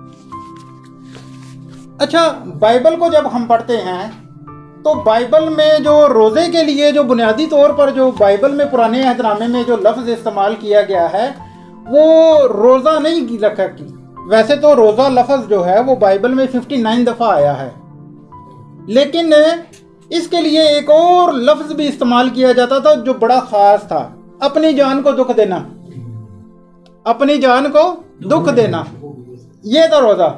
अच्छा, बाइबल को जब हम पढ़ते हैं तो बाइबल में जो रोज़े के लिए जो बुनियादी तौर पर जो बाइबल में पुराने अहदनामे में जो लफ्ज़ इस्तेमाल किया गया है वो रोज़ा नहीं रखा की। वैसे तो रोज़ा लफ्ज़ जो है वो बाइबल में उनसठ दफ़ा आया है, लेकिन इसके लिए एक और लफ्ज़ भी इस्तेमाल किया जाता था जो बड़ा ख़ास था, अपनी जान को दुख देना। अपनी जान को दुख देना, ये था रोज़ा,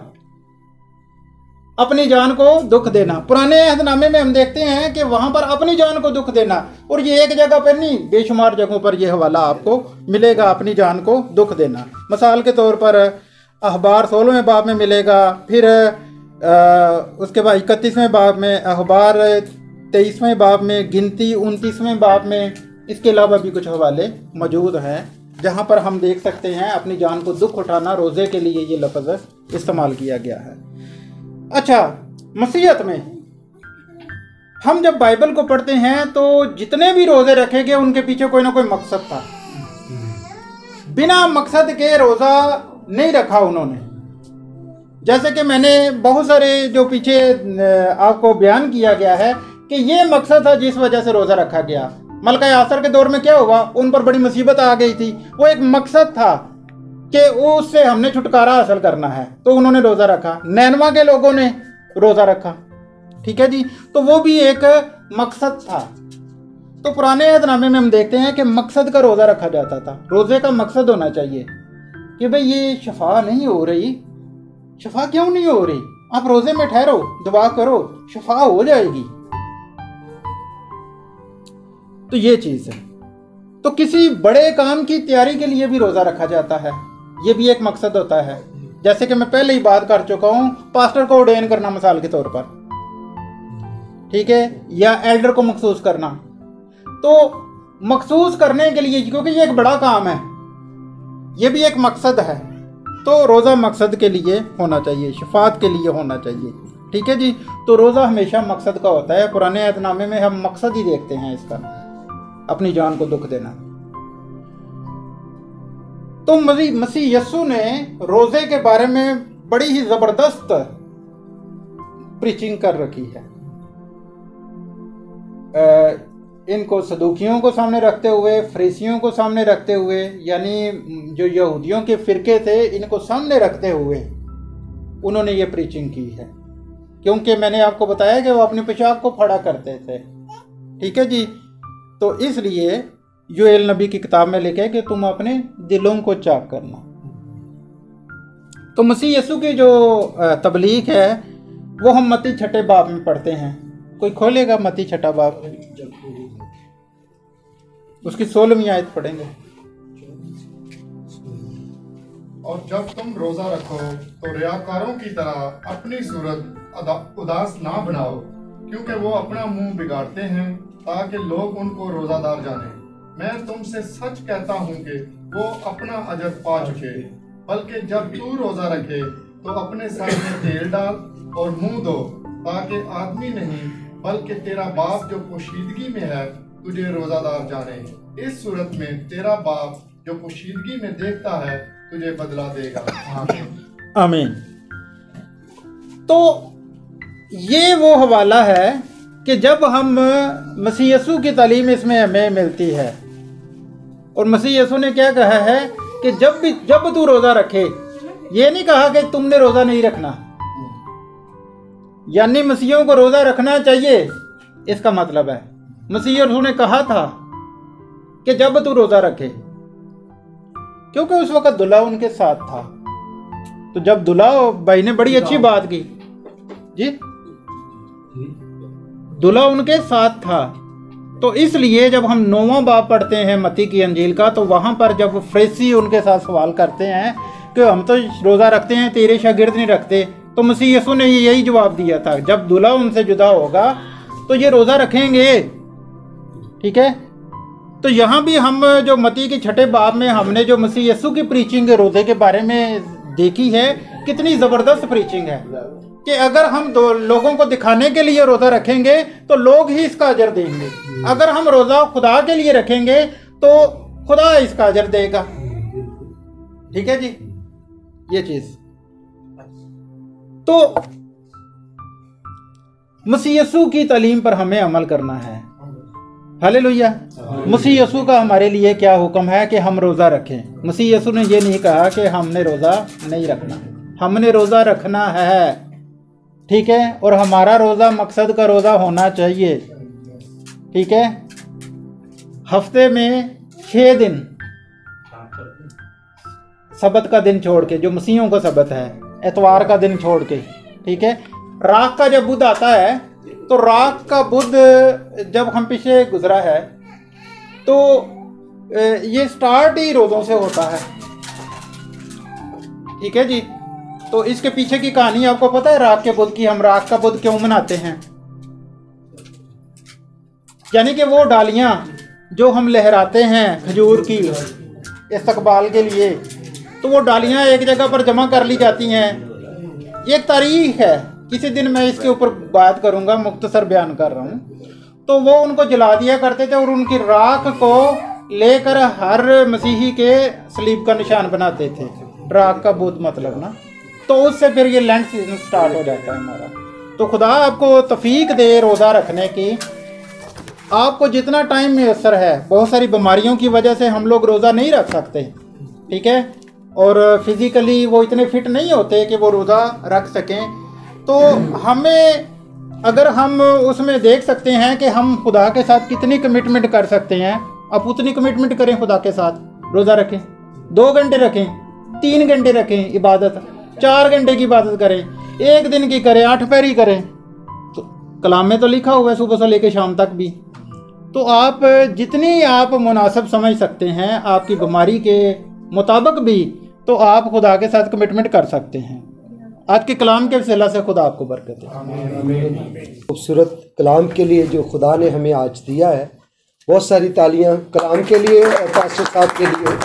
अपनी जान को दुख देना। पुराने अहदनामे में हम देखते हैं कि वहाँ पर अपनी जान को दुख देना, और ये एक जगह पर नहीं, बेशुमार जगहों पर यह हवाला आपको मिलेगा, अपनी जान को दुख देना। मिसाल के तौर पर अखबार सोलहवें बाब में मिलेगा, फिर आ, उसके बाद इकतीसवें बाब में, अखबार तेईसवें बाब में, गिनती उनतीसवें बाब में। इसके अलावा भी कुछ हवाले मौजूद हैं जहाँ पर हम देख सकते हैं अपनी जान को दुख उठाना, रोज़े के लिए ये लफ्ज़ इस्तेमाल किया गया है। अच्छा, मसीहत में हम जब बाइबल को पढ़ते हैं तो जितने भी रोज़े रखे गए उनके पीछे कोई ना कोई मकसद था। बिना मकसद के रोज़ा नहीं रखा उन्होंने। जैसे कि मैंने बहुत सारे जो पीछे आपको बयान किया गया है कि ये मकसद था जिस वजह से रोज़ा रखा गया। मलका यासर के दौर में क्या हुआ, उन पर बड़ी मुसीबत आ गई थी। वो एक मकसद था कि उससे हमने छुटकारा हासिल करना है, तो उन्होंने रोज़ा रखा। नैनवा के लोगों ने रोज़ा रखा, ठीक है जी, तो वो भी एक मकसद था। तो पुराने अहदनामे में हम देखते हैं कि मकसद का रोज़ा रखा जाता था। रोज़े का मकसद होना चाहिए कि भाई ये शफा नहीं हो रही, शफा क्यों नहीं हो रही, आप रोज़े में ठहरो, दुआ करो, शफा हो जाएगी। तो ये चीज़ है। तो किसी बड़े काम की तैयारी के लिए भी रोज़ा रखा जाता है, ये भी एक मकसद होता है। जैसे कि मैं पहले ही बात कर चुका हूँ, पास्टर को ऑर्डेन करना मिसाल के तौर पर, ठीक है, या एल्डर को मखसूस करना। तो मखसूस करने के लिए, क्योंकि ये एक बड़ा काम है, ये भी एक मकसद है, तो रोज़ा मकसद के लिए होना चाहिए, शफात के लिए होना चाहिए, ठीक है जी। तो रोज़ा हमेशा मकसद का होता है। पुराने अहदनामे में हम मकसद ही देखते हैं इसका, अपनी जान को दुख देना। तो मसीह यस्सु ने रोज़े के बारे में बड़ी ही ज़बरदस्त प्रीचिंग कर रखी है। इनको सदूकियों को सामने रखते हुए, फरीसियों को सामने रखते हुए, यानी जो यहूदियों के फ़िरके थे, इनको सामने रखते हुए उन्होंने ये प्रीचिंग की है। क्योंकि मैंने आपको बताया कि वो अपनी पोशाक को फाड़ा करते थे, ठीक है जी। तो इसलिए योएल नबी की किताब में लिखे कि तुम अपने दिलों को चाक करना। तो मसीह यीशु की जो तबलीग है वो हम मत्ती छठे बाब में पढ़ते हैं। कोई खोलेगा मत्ती छठा बाब, उसकी सोलहवीं आयत पढ़ेंगे। और जब तुम रोजा रखो तो रियाकारों की तरह अपनी सूरत उदास ना बनाओ, क्योंकि वो अपना मुंह बिगाड़ते हैं ताकि लोग उनको रोजादार जाने। मैं तुमसे सच कहता हूँ कि वो अपना अजर पा चुके। बल्कि जब तू रोजा रखे तो अपने सर में तेल डाल और मुंह धो, ताकि आदमी नहीं बल्कि तेरा बाप जो पोशीदगी में है तुझे रोजादार जाने। इस सूरत में तेरा बाप जो पोशीदगी में देखता है तुझे बदला देगा। आमीन। तो ये वो हवाला है कि जब हम मसीह यीशु की तालीम इसमें हमें मिलती है, और मसीह यीशु ने क्या कहा है कि जब भी जब तू रोज़ा रखे, ये नहीं कहा कि तुमने रोज़ा नहीं रखना, यानी मसीहियों को रोज़ा रखना चाहिए, इसका मतलब है मसीह यीशु ने कहा था कि जब तू रोज़ा रखे, क्योंकि उस वक्त दुल्हा उनके साथ था। तो जब दुल्हा भाई ने बड़ी अच्छी बात की जी, दुल्हा उनके साथ था, तो इसलिए जब हम नौवां बाब पढ़ते हैं मत्ती की अंजील का, तो वहां पर जब फरीसी उनके साथ सवाल करते हैं कि हम तो रोज़ा रखते हैं, तेरे शागिर्द नहीं रखते, तो मसीह यीशु ने यही जवाब दिया था, जब दुल्हा उनसे जुदा होगा तो ये रोज़ा रखेंगे, ठीक है। तो यहाँ भी हम जो मत्ती के छठे बाब में हमने जो मसीह यीशु की प्रीचिंग रोज़े के बारे में देखी है, कितनी ज़बरदस्त प्रीचिंग है कि अगर हम दो लोगों को दिखाने के लिए रोज़ा रखेंगे तो लोग ही इसका अजर देंगे। अगर हम रोज़ा खुदा के लिए रखेंगे तो खुदा इसका अजर देगा, ठीक है जी, ये चीज़। तो मसीह यीशु की तालीम पर हमें अमल करना है। हालेलुया। मसीह यीशु का हमारे लिए क्या हुक्म है कि हम रोज़ा रखें। मसीह यीशु ने ये नहीं कहा कि हमने रोज़ा नहीं रखना, हमने रोज़ा रखना है, ठीक है। और हमारा रोज़ा मकसद का रोज़ा होना चाहिए, ठीक है। हफ्ते में छः दिन, सबत का दिन छोड़ के, जो मसीहों का सबत है, एतवार का दिन छोड़ के, ठीक है। राख का जब बुध आता है, तो राख का बुध जब हम पीछे गुजरा है, तो ये स्टार्ट ही रोज़ों से होता है, ठीक है जी। तो इसके पीछे की कहानी आपको पता है राख के बुध की। हम राख का बुध क्यों मनाते हैं? यानी कि वो डालियां जो हम लहराते हैं खजूर की इस्तकबाल के लिए, तो वो डालियां एक जगह पर जमा कर ली जाती हैं। एक तारीख है, किसी दिन मैं इसके ऊपर बात करूंगा, मुख्तसर बयान कर रहा हूं। तो वो उनको जला दिया करते थे और उनकी राख को लेकर हर मसीही के सलीब का निशान बनाते थे, ड्राग का बुत मतलब ना, तो उससे फिर ये लेंट सीजन स्टार्ट हो जाता है हमारा। तो खुदा आपको तौफीक दे रोज़ा रखने की। आपको जितना टाइम मैसर है, बहुत सारी बीमारियों की वजह से हम लोग रोज़ा नहीं रख सकते, ठीक है, और फिज़िकली वो इतने फिट नहीं होते कि वो रोज़ा रख सकें। तो हमें अगर हम उसमें देख सकते हैं कि हम खुदा के साथ कितनी कमिटमेंट कर सकते हैं, आप उतनी कमिटमेंट करें खुदा के साथ, रोज़ा रखें, दो घंटे रखें, तीन घंटे रखें इबादत, चार घंटे की इबादत करें, एक दिन की करें, आठ पैरी करें। तो कलाम में तो लिखा हुआ है सुबह से लेकर शाम तक भी। तो आप जितनी आप मुनासिब समझ सकते हैं आपकी बीमारी के मुताबिक भी, तो आप खुदा के साथ कमिटमेंट कर सकते हैं। आज के कलाम के वसीला से खुदा आपको बरकत दे। खूबसूरत कलाम के लिए जो खुदा ने हमें आज दिया है, बहुत सारी तालियां कलाम के लिए और पास्टर साहब के लिए।